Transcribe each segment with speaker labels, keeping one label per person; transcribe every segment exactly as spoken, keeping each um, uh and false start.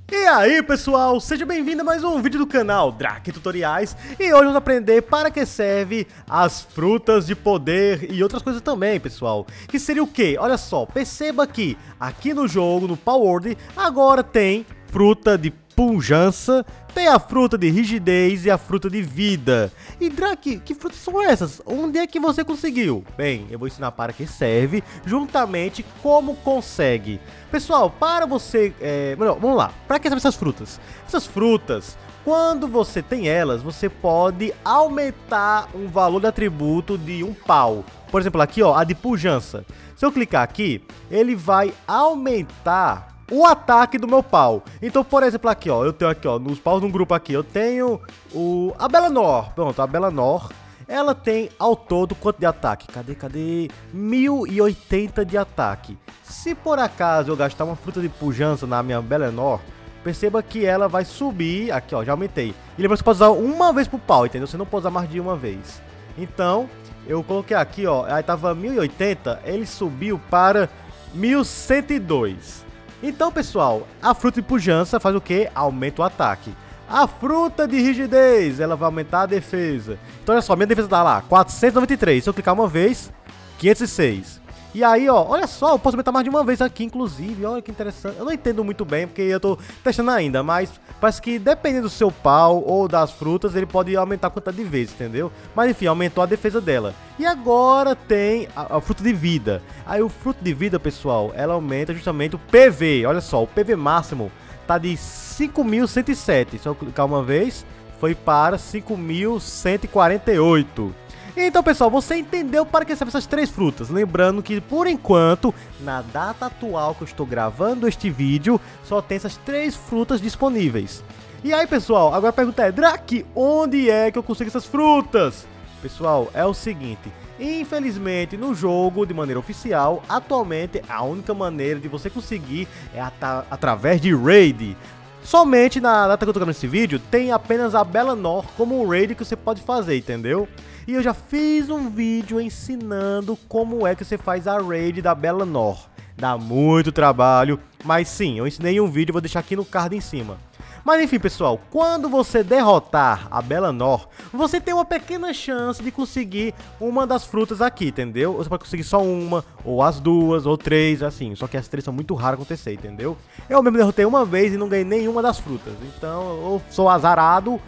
Speaker 1: E aí pessoal, seja bem-vindo a mais um vídeo do canal Drake Tutoriais. E hoje vamos aprender para que serve as frutas de poder e outras coisas também, pessoal. Que seria o quê? Olha só, perceba que aqui no jogo, no Power World, agora tem fruta de pujança, tem a fruta de rigidez e a fruta de vida. E Drake, que frutas são essas? Onde é que você conseguiu? Bem, eu vou ensinar para que serve, juntamente como consegue. Pessoal, para você... É... Vamos lá, para que servem essas frutas? Essas frutas, quando você tem elas, você pode aumentar um valor de atributo de um pau. Por exemplo, aqui ó, a de pujança. Se eu clicar aqui, ele vai aumentar o ataque do meu pau. Então, por exemplo, aqui ó, eu tenho aqui ó, nos paus no grupo aqui, eu tenho o a Bellanor. Pronto, a Bellanor, ela tem ao todo quanto de ataque? Cadê, cadê? mil e oitenta de ataque. Se por acaso eu gastar uma fruta de pujança na minha Bellanor, perceba que ela vai subir, aqui ó, já aumentei. E lembra que você pode usar uma vez pro pau, entendeu? Você não pode usar mais de uma vez. Então, eu coloquei aqui ó, aí tava mil e oitenta, ele subiu para mil cento e dois. Então, pessoal, a fruta de pujança faz o que? Aumenta o ataque. A fruta de rigidez, ela vai aumentar a defesa. Então, olha só, minha defesa tá lá, quatrocentos e noventa e três. Se eu clicar uma vez, quinhentos e seis. E aí, ó, olha só, eu posso aumentar mais de uma vez aqui, inclusive. Olha que interessante. Eu não entendo muito bem, porque eu tô testando ainda. Mas parece que, dependendo do seu pau ou das frutas, ele pode aumentar a quantidade de vezes, entendeu? Mas, enfim, aumentou a defesa dela. E agora tem a, a fruta de vida. Aí, o fruto de vida, pessoal, ela aumenta justamente o P V. Olha só, o P V máximo tá de cinco mil cento e sete. Se eu clicar uma vez, foi para cinco mil cento e quarenta e oito. Então, pessoal, você entendeu para que servem essas três frutas. Lembrando que, por enquanto, na data atual que eu estou gravando este vídeo, só tem essas três frutas disponíveis. E aí, pessoal, agora a pergunta é, Drake, onde é que eu consigo essas frutas? Pessoal, é o seguinte, infelizmente, no jogo, de maneira oficial, atualmente, a única maneira de você conseguir é at através de raid. Somente na data que eu tô gravando esse vídeo, tem apenas a Bellanor como um raid que você pode fazer, entendeu? E eu já fiz um vídeo ensinando como é que você faz a raid da Bellanor. Dá muito trabalho, mas sim, eu ensinei um vídeo, vou deixar aqui no card em cima. Mas enfim, pessoal, quando você derrotar a Bellanor, você tem uma pequena chance de conseguir uma das frutas aqui, entendeu? Você pode conseguir só uma, ou as duas, ou três, assim. Só que as três são muito raras acontecer, entendeu? Eu mesmo derrotei uma vez e não ganhei nenhuma das frutas. Então, ou sou azarado,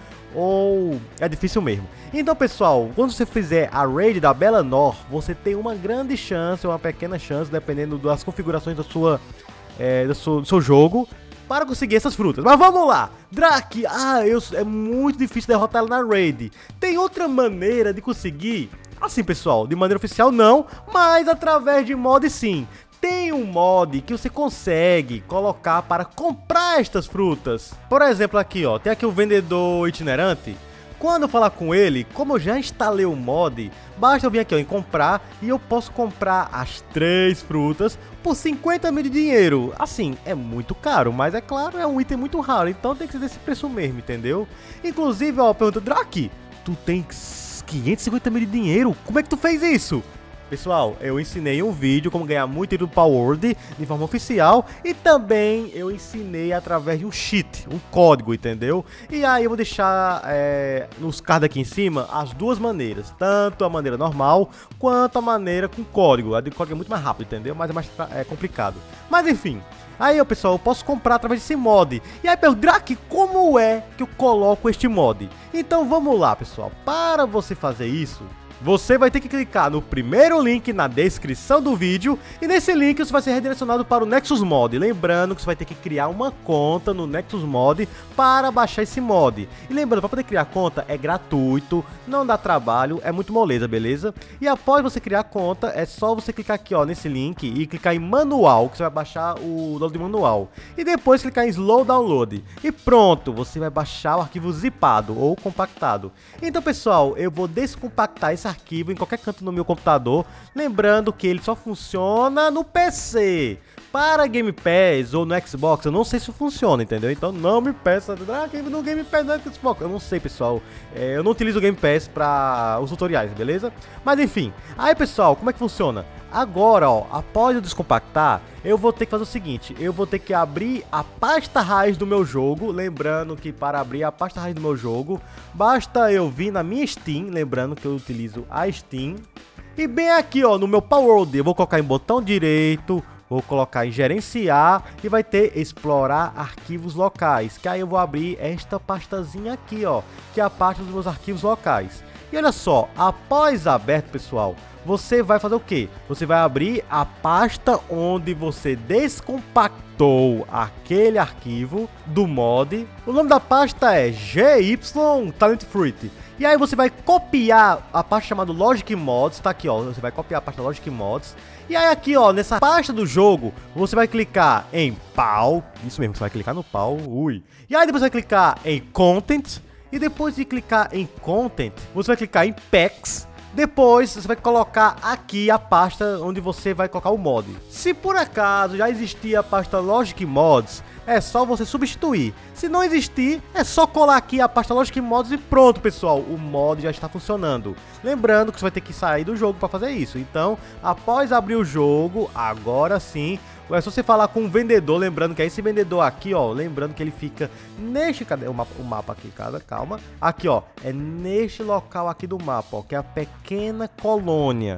Speaker 1: ou é difícil mesmo. Então, pessoal, quando você fizer a raid da Bellanor, você tem uma grande chance, uma pequena chance, dependendo das configurações da sua, é, do, seu, do seu jogo, para conseguir essas frutas. Mas vamos lá, Drake, ah, eu, é muito difícil derrotar ela na raid. Tem outra maneira de conseguir? Assim, pessoal, de maneira oficial não, mas através de mod sim. Tem um mod que você consegue colocar para comprar estas frutas. Por exemplo, aqui ó, tem aqui o vendedor itinerante. Quando eu falar com ele, como eu já instalei o mod, basta eu vir aqui ó, em comprar e eu posso comprar as três frutas por cinquenta mil de dinheiro. Assim, é muito caro, mas é claro, é um item muito raro, então tem que ser desse preço mesmo, entendeu? Inclusive, ó, pergunta, Drake, tu tem quinhentos e cinquenta mil de dinheiro? Como é que tu fez isso? Pessoal, eu ensinei um vídeo como ganhar muito dinheiro do Power World de forma oficial e também eu ensinei através de um cheat, um código, entendeu? E aí eu vou deixar é, nos cards aqui em cima as duas maneiras, tanto a maneira normal quanto a maneira com código. A de código é muito mais rápido, entendeu? Mas é mais é, complicado. Mas enfim, aí eu, pessoal, eu posso comprar através desse mod. E aí, meu Drake, como é que eu coloco este mod? Então vamos lá, pessoal, para você fazer isso, você vai ter que clicar no primeiro link na descrição do vídeo e nesse link você vai ser redirecionado para o Nexus Mod. Lembrando que você vai ter que criar uma conta no Nexus Mod para baixar esse mod. E lembrando, para poder criar conta é gratuito, não dá trabalho, é muito moleza, beleza? E após você criar a conta, é só você clicar aqui ó, nesse link e clicar em manual, que você vai baixar o download manual. E depois clicar em Slow Download. E pronto, você vai baixar o arquivo zipado ou compactado. Então, pessoal, eu vou descompactar esse arquivo em qualquer canto no meu computador, lembrando que ele só funciona no P C. Para Game Pass ou no Xbox, eu não sei se funciona, entendeu? Então não me peça, ah, no Game Pass no Xbox. Eu não sei, pessoal. É, eu não utilizo o Game Pass para os tutoriais, beleza? Mas enfim. Aí, pessoal, como é que funciona? Agora, ó, após eu descompactar, eu vou ter que fazer o seguinte, eu vou ter que abrir a pasta raiz do meu jogo, lembrando que para abrir a pasta raiz do meu jogo, basta eu vir na minha Steam, lembrando que eu utilizo a Steam, e bem aqui, ó, no meu Power World, eu vou colocar em botão direito, vou colocar em gerenciar e vai ter explorar arquivos locais, que aí eu vou abrir esta pastazinha aqui, ó, que é a pasta dos meus arquivos locais. E olha só, após aberto, pessoal, você vai fazer o que? Você vai abrir a pasta onde você descompactou aquele arquivo do mod. O nome da pasta é G Y Talent Fruit. E aí você vai copiar a pasta chamada Logic Mods, tá aqui, ó, você vai copiar a pasta Logic Mods. E aí aqui, ó, nessa pasta do jogo, você vai clicar em Pau, isso mesmo, você vai clicar no Pau, ui. E aí depois você vai clicar em Content, e depois de clicar em Content, você vai clicar em Packs. Depois você vai colocar aqui a pasta onde você vai colocar o mod. Se por acaso já existia a pasta Logic Mods, é só você substituir. Se não existir, é só colar aqui a pasta Logic Mods e pronto, pessoal, o mod já está funcionando. Lembrando que você vai ter que sair do jogo para fazer isso. Então, após abrir o jogo, agora sim, é só você falar com o vendedor, lembrando que é esse vendedor aqui, ó, lembrando que ele fica neste, cadê o mapa, o mapa aqui, cara, calma, aqui, ó, é neste local aqui do mapa, ó, que é a pequena colônia.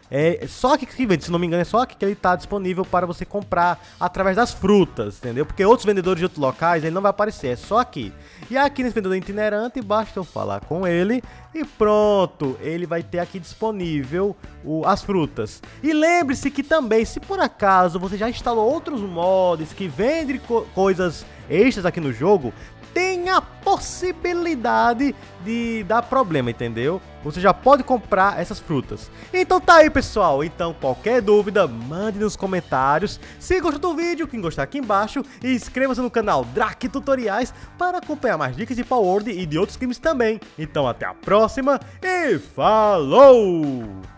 Speaker 1: É só aqui que vende, se não me engano, é só aqui que ele tá disponível para você comprar através das frutas, entendeu? Porque outros vendedores de outros locais, ele não vai aparecer, é só aqui. E aqui nesse vendedor itinerante, basta eu falar com ele e pronto, ele vai ter aqui disponível o, as frutas. E lembre-se que também, se por acaso você já instalou outros mods que vendem co coisas extras aqui no jogo, tem a possibilidade de dar problema, entendeu? Você já pode comprar essas frutas. Então tá aí, pessoal. Então qualquer dúvida, mande nos comentários. Se gostou do vídeo, quem gostar aqui embaixo. E inscreva-se no canal Drac Tutoriais para acompanhar mais dicas de Power World e de outros games também. Então até a próxima e falou!